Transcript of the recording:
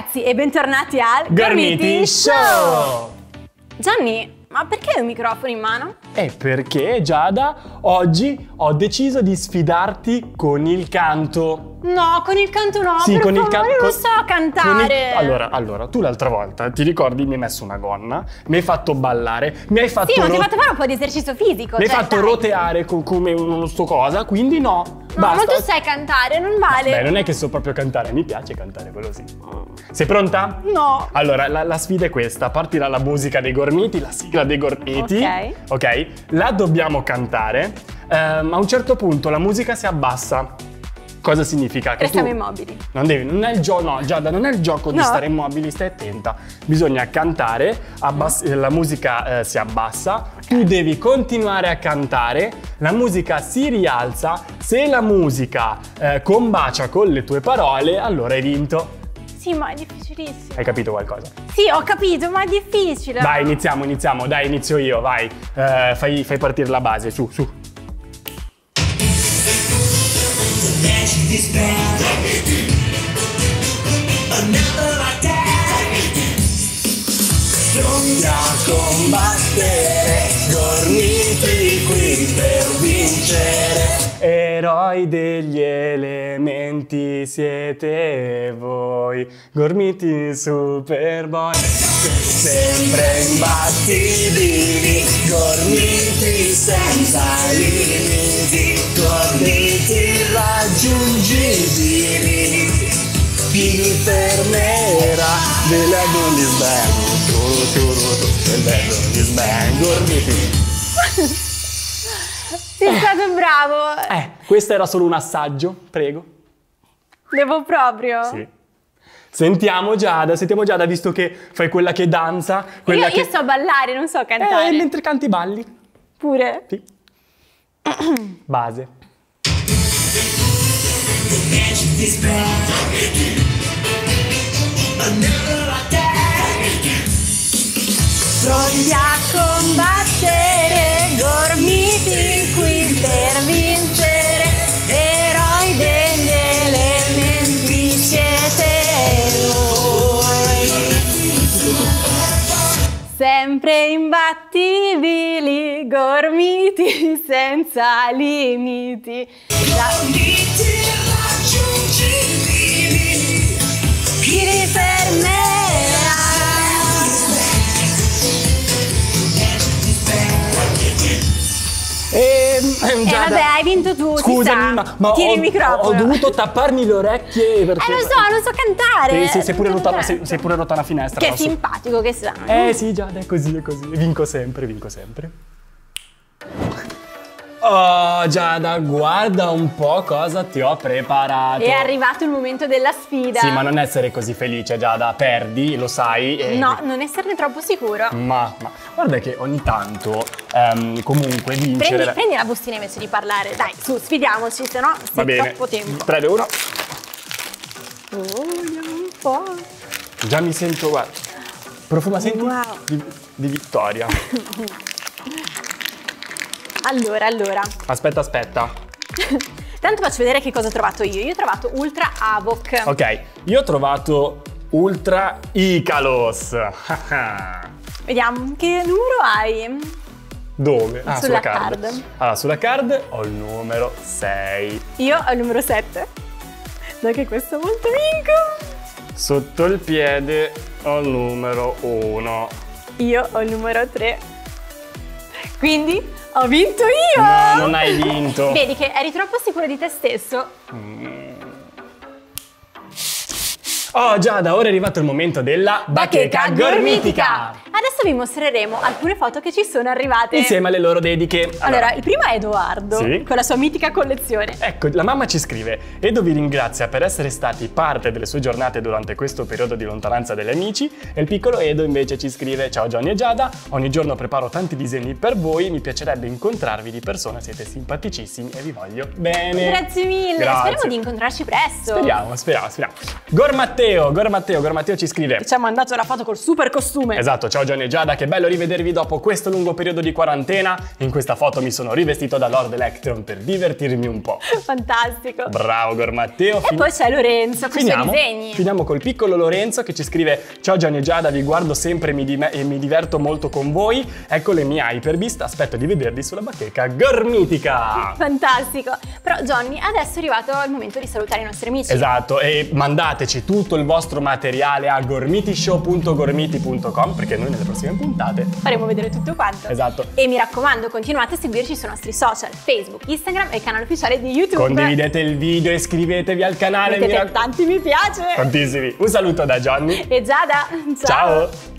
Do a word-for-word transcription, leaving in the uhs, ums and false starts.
ragazzi e bentornati al Gormiti Show! Gianni, ma perché hai un microfono in mano? È perché, Giada, oggi ho deciso di sfidarti con il canto. No, con il canto no, Sì, per con il favore, canto. non so cantare. Il... Allora, allora, tu l'altra volta, ti ricordi, mi hai messo una gonna, mi hai fatto ballare, mi hai fatto... Sì, ma ro... ti hai fatto fare un po' di esercizio fisico. Mi hai cioè, fatto dai. roteare co- come uno sto cosa, quindi no. No, basta. ma tu sai cantare, non vale. Beh, non è che so proprio cantare, mi piace cantare, quello sì. Sei pronta? No. Allora, la, la sfida è questa, partirà la musica dei Gormiti, la sigla dei Gormiti. Ok. Ok? La dobbiamo cantare, ehm, a un certo punto la musica si abbassa. Cosa significa? Che Restiamo tu immobili. Non devi, non è il gioco, no, Giada, non è il gioco di No. stare immobili, stai attenta. Bisogna cantare, abbass- la musica eh, si abbassa, tu devi continuare a cantare, la musica si rialza, se la musica eh, combacia con le tue parole, allora hai vinto. Sì, ma è difficilissimo. Hai capito qualcosa? Sì, ho capito, ma è difficile. Dai, iniziamo, iniziamo, dai, inizio io, vai. Eh, fai, fai partire la base, su, su. Pronti a combattere, Gormiti qui per vincere. Eroi degli elementi siete voi, Gormiti Superboy, sempre imbattibili, Gormiti senza limiti, Gormiti raggiungibili. Chi vi fermerà della Gormiti Bang, della Gormiti Bang, Gormiti. Sei stato bravo. Eh, questo era solo un assaggio, prego. Devo proprio? Sì. Sentiamo Giada, sentiamo Giada, visto che fai quella che danza, quella io, che... io so ballare, non so cantare. Eh, mentre canti balli. Pure? Sì. Base. Pronti a combattere, Gormiti qui per vincere, eroi degli elementi siete voi, sempre imbattibili, Gormiti senza limiti. Gormiti raggiungibili, chi li fermerà? E, Eh vabbè, hai vinto tu, scusami, si sa. ma, ma Tieni ho, il microfono. ho dovuto tapparmi le orecchie perché... Eh lo so, non so cantare. Sei, sei, pure Non rotta, so sei, sei pure rotta una finestra. Che no? simpatico che sei. Eh sì, Giada, è così, è così. Vinco sempre, vinco sempre. Oh Giada, guarda un po' cosa ti ho preparato. È arrivato il momento della sfida. Sì, ma non essere così felice, Giada, perdi, lo sai. E... No, non esserne troppo sicuro. Ma, ma guarda che ogni tanto ehm, comunque vincere... Prendi, prendi la bustina invece di parlare. Dai, su, sfidiamoci, se no Va sei bene. troppo tempo. tre, due, uno. Oh, vediamo un po'. Già mi sento, guarda. Profuma, senti? Wow. Di, di vittoria. Allora, allora. Aspetta, aspetta. Tanto faccio vedere che cosa ho trovato io. Io ho trovato Ultra Avoc. Ok, io ho trovato Ultra Icalos. Vediamo, che numero hai? Dove? Ah, Sulla sulla card. card. Allora, sulla card ho il numero sei. Io ho il numero sette. Dai che questo è molto vinco. Sotto il piede ho il numero uno. Io ho il numero tre. Quindi ho vinto io! No, non hai vinto. Vedi che eri troppo sicuro di te stesso. Oh Giada, ora è arrivato il momento della bacheca gormitica. Adesso vi mostreremo alcune foto che ci sono arrivate. Insieme alle loro dediche. Allora, il primo è Edoardo, Sì. con la sua mitica collezione. Ecco, la mamma ci scrive: Edo vi ringrazia per essere stati parte delle sue giornate durante questo periodo di lontananza dagli amici. E il piccolo Edo invece ci scrive: ciao Johnny e Giada, ogni giorno preparo tanti disegni per voi, mi piacerebbe incontrarvi di persona, siete simpaticissimi e vi voglio bene. Grazie mille, Grazie. speriamo di incontrarci presto. Speriamo, speriamo, speriamo. Gormatteo, Gormatteo, Gormatteo ci scrive: Ci ha mandato la foto col super costume. esatto, ciao Johnny e Giada, che bello rivedervi dopo questo lungo periodo di quarantena. In questa foto mi sono rivestito da Lord Electron per divertirmi un po'. Fantastico. Bravo Gor Matteo. E fin... poi c'è Lorenzo con i suoi disegni. Finiamo col piccolo Lorenzo che ci scrive: ciao Gianni e Giada, vi guardo sempre e mi, e mi diverto molto con voi. Ecco le mie Hypebeast, aspetto di vedervi sulla bacheca gormitica. Fantastico. Però Johnny, adesso è arrivato il momento di salutare i nostri amici. Esatto, e mandateci tutto il vostro materiale a gormitishow punto gormiti punto com perché noi nelle prossime puntate faremo vedere tutto quanto. Esatto. E mi raccomando, continuate a seguirci sui nostri social, Facebook, Instagram e il canale ufficiale di YouTube. Condividete il video e iscrivetevi al canale. Mettete rac... tanti mi piace. Tantissimi. Un saluto da Johnny e Giada. Ciao. Ciao.